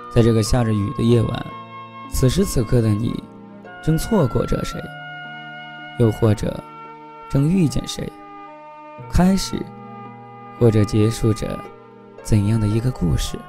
在这个下着雨的夜晚，此时此刻的你正错过着谁，又或者正遇见谁，开始或者结束着怎样的一个故事。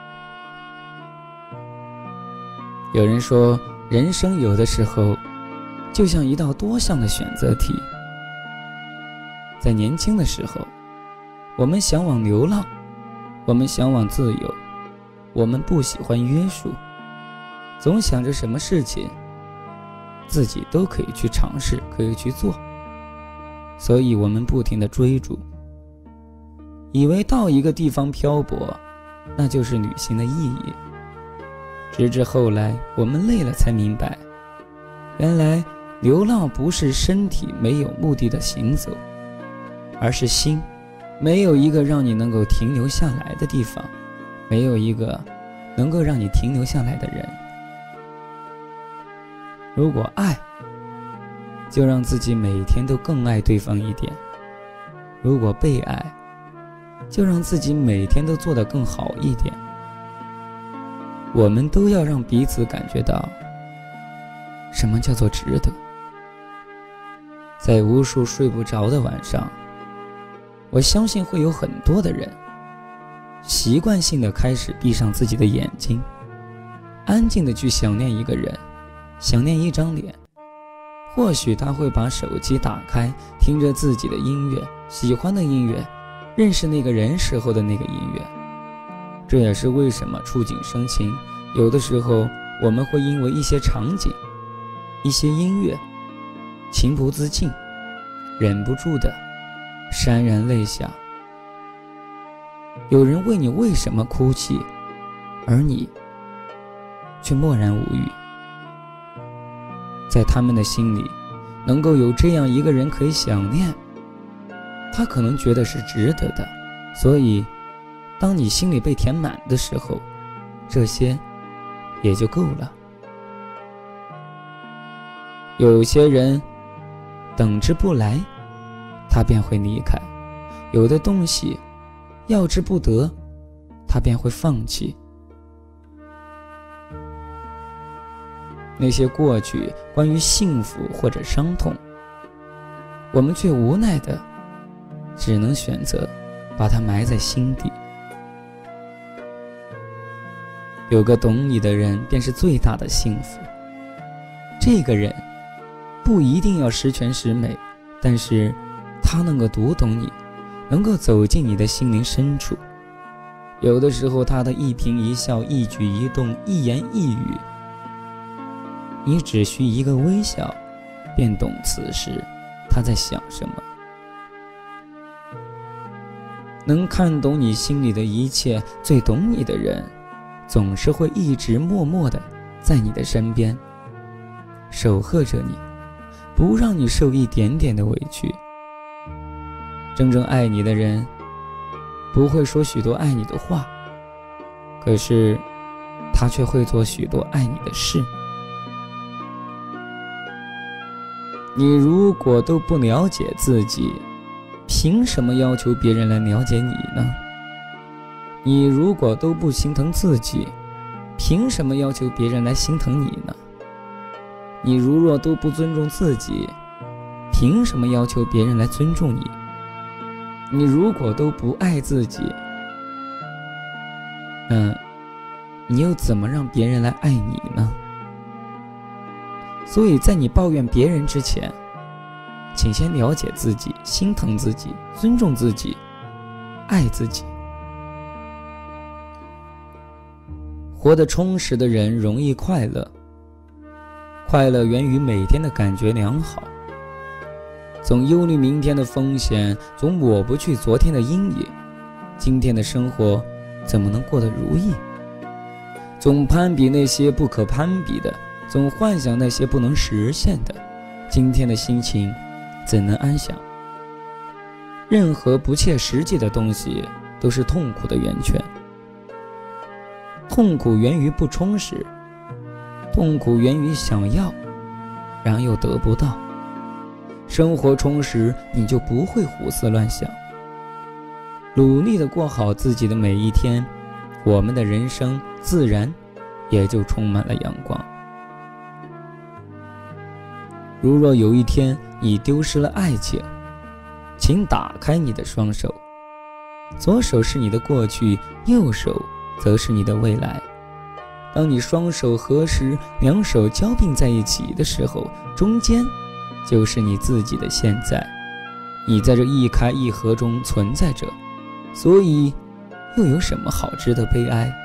有人说，人生有的时候就像一道多项的选择题。在年轻的时候，我们向往流浪，我们向往自由，我们不喜欢约束，总想着什么事情自己都可以去尝试，可以去做，所以我们不停地追逐，以为到一个地方漂泊，那就是旅行的意义。直至后来我们累了才明白，原来流浪不是身体没有目的的行走，而是心没有一个让你能够停留下来的地方，没有一个能够让你停留下来的人。如果爱，就让自己每天都更爱对方一点；如果被爱，就让自己每天都做得更好一点。我们都要让彼此感觉到什么叫做值得。在无数睡不着的晚上，我相信会有很多的人习惯性地开始闭上自己的眼睛，安静地去想念一个人，想念一张脸。或许他会把手机打开，听着自己的音乐，喜欢的音乐，认识那个人时候的那个音乐。这也是为什么触景生情，有的时候我们会因为一些场景，一些音乐，情不自禁，忍不住的潸然泪下。有人问你为什么哭泣，而你却默然无语。在他们的心里，能够有这样一个人可以想念，他可能觉得是值得的。所以当你心里被填满的时候，这些也就够了。有些人等之不来，他便会离开；有的东西要之不得，他便会放弃。那些过去关于幸福或者伤痛，我们却无奈的只能选择把它埋在心底。有个懂你的人便是最大的幸福。这个人不一定要十全十美，但是他能够读懂你，能够走进你的心灵深处。有的时候他的一颦一笑，一举一动，一言一语，你只需一个微笑，便懂此时他在想什么。能看懂你心里的一切，最懂你的人，总是会一直默默地在你的身边，守候着你，不让你受一点点的委屈。真正爱你的人，不会说许多爱你的话，可是他却会做许多爱你的事。你如果都不了解自己，凭什么要求别人来了解你呢？你如果都不心疼自己，凭什么要求别人来心疼你呢？你如若都不尊重自己，凭什么要求别人来尊重你？你如果都不爱自己，你又怎么让别人来爱你呢？所以在你抱怨别人之前，请先了解自己，心疼自己，尊重自己，爱自己。活得充实的人容易快乐，快乐源于每天的感觉良好。总忧虑明天的风险，总抹不去昨天的阴影，今天的生活怎么能过得如意？总攀比那些不可攀比的，总幻想那些不能实现的，今天的心情怎能安详？任何不切实际的东西都是痛苦的源泉。痛苦源于不充实，痛苦源于想要，然又得不到。生活充实，你就不会胡思乱想。努力地过好自己的每一天，我们的人生自然也就充满了阳光。如若有一天你丢失了爱情，请打开你的双手，左手是你的过去，右手则是你的未来。当你双手合十，两手交并在一起的时候，中间就是你自己的现在。你在这一开一合中存在着，所以又有什么好值得悲哀？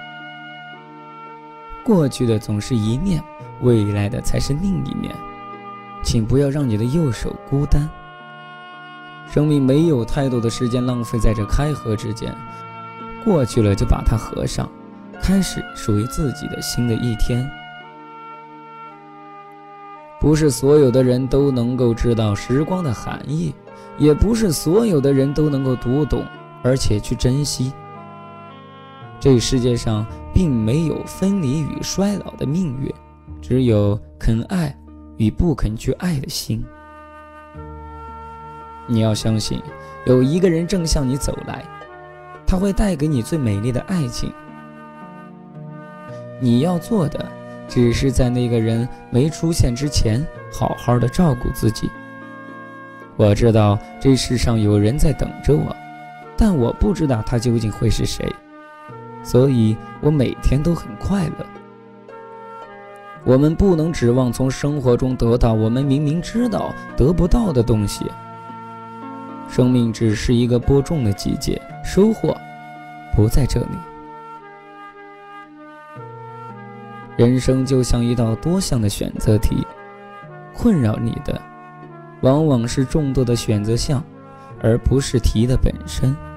过去的总是一面，未来的才是另一面。请不要让你的右手孤单。生命没有太多的时间浪费在这开合之间，过去了就把它合上，开始属于自己的新的一天。不是所有的人都能够知道时光的含义，也不是所有的人都能够读懂而且去珍惜。这世界上并没有分离与衰老的命运，只有肯爱与不肯去爱的心。你要相信，有一个人正向你走来，他会带给你最美丽的爱情。你要做的只是在那个人没出现之前，好好的照顾自己。我知道这世上有人在等着我，但我不知道他究竟会是谁，所以我每天都很快乐。我们不能指望从生活中得到我们明明知道得不到的东西。生命只是一个播种的季节，收获不在这里。人生就像一道多项的选择题，困扰你的往往是众多的选择项，而不是题的本身。